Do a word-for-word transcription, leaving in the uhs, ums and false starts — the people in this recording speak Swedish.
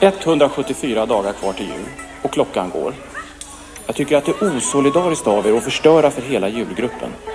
etthundrasjuttiofyra dagar kvar till jul och klockan går. Jag tycker att det är osolidariskt av er att förstöra för hela julgruppen.